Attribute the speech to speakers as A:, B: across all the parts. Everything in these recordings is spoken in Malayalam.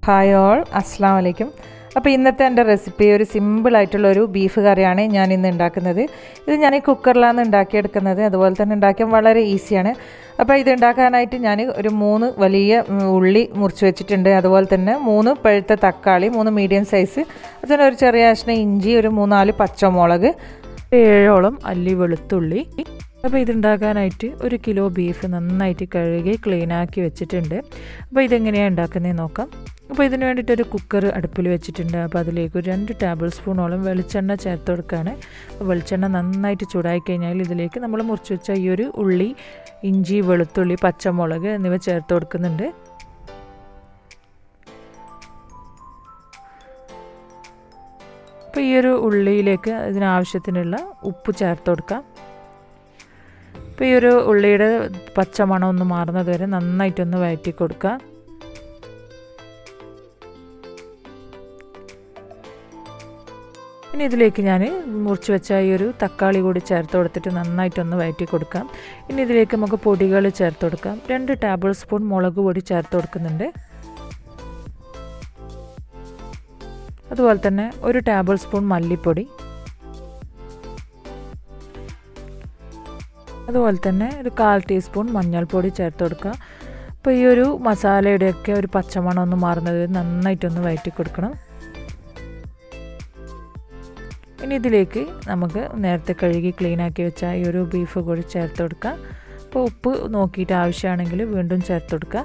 A: ഹായ് ഓൾ, അസ്സലാമു അലൈക്കും. അപ്പോൾ ഇന്നത്തെ എൻ്റെ റെസിപ്പി ഒരു സിമ്പിളായിട്ടുള്ളൊരു ബീഫ് കറിയാണ് ഞാൻ ഇന്ന് ഉണ്ടാക്കുന്നത്. ഇത് ഞാൻ ഈ കുക്കറിലാണ് ഉണ്ടാക്കിയെടുക്കുന്നത്. അതുപോലെ തന്നെ ഉണ്ടാക്കാൻ വളരെ ഈസിയാണ്. അപ്പോൾ ഇത് ഉണ്ടാക്കാനായിട്ട് ഞാൻ ഒരു 3 വലിയ ഉള്ളി മുറിച്ച് വെച്ചിട്ടുണ്ട്. അതുപോലെ തന്നെ 3 പഴുത്ത തക്കാളി, 3 മീഡിയം സൈസ്, അതുപോലെ ഒരു ചെറിയ കഷ്ണം ഇഞ്ചി, ഒരു 3-4 പച്ചമുളക്, 7ഓളം അല്ലി വെളുത്തുള്ളി. അപ്പോൾ ഇതുണ്ടാക്കാനായിട്ട് 1 കിലോ ബീഫ് നന്നായിട്ട് കഴുകി ക്ലീനാക്കി വെച്ചിട്ടുണ്ട്. അപ്പോൾ ഇതെങ്ങനെയാണ് ഉണ്ടാക്കുന്നതെന്ന് നോക്കാം. അപ്പോൾ ഇതിന് വേണ്ടിയിട്ടൊരു കുക്കർ അടുപ്പിൽ വെച്ചിട്ടുണ്ട്. അപ്പോൾ അതിലേക്ക് ഒരു 2 ടേബിൾ സ്പൂണോളം വെളിച്ചെണ്ണ ചേർത്ത് കൊടുക്കുകയാണ്. അപ്പോൾ വെളിച്ചെണ്ണ നന്നായിട്ട് ചൂടായി കഴിഞ്ഞാൽ ഇതിലേക്ക് നമ്മൾ മുറിച്ച് വെച്ച ഈ ഒരു ഉള്ളി, ഇഞ്ചി, വെളുത്തുള്ളി, പച്ചമുളക് എന്നിവ ചേർത്ത് കൊടുക്കുന്നുണ്ട്. അപ്പോൾ ഈ ഒരു ഉള്ളിയിലേക്ക് ഇതിനാവശ്യത്തിനുള്ള ഉപ്പ് ചേർത്ത് കൊടുക്കാം. അപ്പോൾ ഈ ഒരു ഉള്ളിയുടെ പച്ചമണം ഒന്ന് മാറുന്നത് വരെ നന്നായിട്ടൊന്ന് വഴറ്റി കൊടുക്കുക. ഇനി ഇതിലേക്ക് ഞാൻ മുറിച്ച് വെച്ച ഈ ഒരു തക്കാളി കൂടി ചേർത്ത് കൊടുത്തിട്ട് നന്നായിട്ടൊന്ന് വഴറ്റി കൊടുക്കാം. ഇനി ഇതിലേക്ക് നമുക്ക് പൊടികൾ ചേർത്ത് കൊടുക്കാം. 2 ടേബിൾ സ്പൂൺ മുളക് പൊടി ചേർത്ത് കൊടുക്കുന്നുണ്ട്. അതുപോലെ തന്നെ 1 ടേബിൾ സ്പൂൺ മല്ലിപ്പൊടി, അതുപോലെ തന്നെ ഒരു 1/4 ടീസ്പൂൺ മഞ്ഞൾപ്പൊടി ചേർത്ത് കൊടുക്കുക. അപ്പോൾ ഈ ഒരു മസാലയുടെയൊക്കെ ഒരു പച്ചമണം ഒന്ന് മാറുന്നത് നന്നായിട്ടൊന്ന് വഴറ്റി കൊടുക്കണം. ഇനി ഇതിലേക്ക് നമുക്ക് നേരത്തെ കഴുകി ക്ലീനാക്കി വെച്ച ഈ ഒരു ബീഫ് കൂടി ചേർത്ത് കൊടുക്കുക. അപ്പോൾ ഉപ്പ് നോക്കിയിട്ട് ആവശ്യമാണെങ്കിൽ വീണ്ടും ചേർത്ത് കൊടുക്കുക.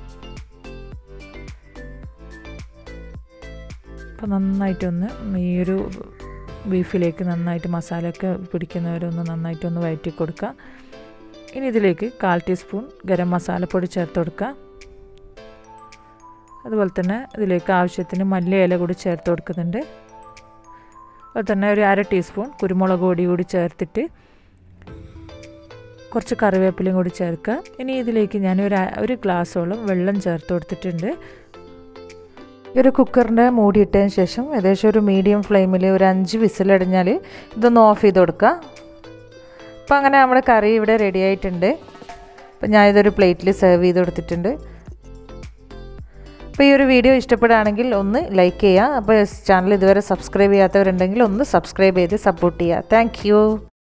A: അപ്പോൾ നന്നായിട്ടൊന്ന് ഈ ഒരു ബീഫിലേക്ക് നന്നായിട്ട് മസാലയൊക്കെ പിടിക്കുന്നവരൊന്ന് നന്നായിട്ടൊന്ന് വഴറ്റി കൊടുക്കുക. ഇനി ഇതിലേക്ക് 1/4 ടീസ്പൂൺ ഗരം മസാലപ്പൊടി ചേർത്ത് കൊടുക്കുക. അതുപോലെ തന്നെ ഇതിലേക്ക് ആവശ്യത്തിന് മല്ലിയില കൂടി ചേർത്ത് കൊടുക്കുന്നുണ്ട്. അതുപോലെ തന്നെ ഒരു 1/2 ടീസ്പൂൺ കുരുമുളക് പൊടി കൂടി ചേർത്തിട്ട് കുറച്ച് കറിവേപ്പിലയും കൂടി ചേർക്കുക. ഇനി ഇതിലേക്ക് ഞാൻ ഒരു ഗ്ലാസ്സോളം വെള്ളം ചേർത്ത് കൊടുത്തിട്ടുണ്ട്. ഈ ഒരു കുക്കറിൻ്റെ മൂടിയിട്ടതിന് ശേഷം ഏകദേശം ഒരു മീഡിയം ഫ്ലെയിമിൽ ഒരു 5 വിസിലടിഞ്ഞാൽ ഇതൊന്ന് ഓഫ് ചെയ്ത് കൊടുക്കുക. അപ്പോൾ അങ്ങനെ നമ്മുടെ കറി ഇവിടെ റെഡി ആയിട്ടുണ്ട്. അപ്പോൾ ഞാനിതൊരു പ്ലേറ്റിൽ സെർവ് ചെയ്ത് കൊടുത്തിട്ടുണ്ട്. അപ്പോൾ ഈ ഒരു വീഡിയോ ഇഷ്ടപ്പെടുകയാണെങ്കിൽ ഒന്ന് ലൈക്ക് ചെയ്യുക. അപ്പോൾ ചാനൽ ഇതുവരെ സബ്സ്ക്രൈബ് ചെയ്യാത്തവരുണ്ടെങ്കിൽ ഒന്ന് സബ്സ്ക്രൈബ് ചെയ്ത് സപ്പോർട്ട് ചെയ്യുക. താങ്ക്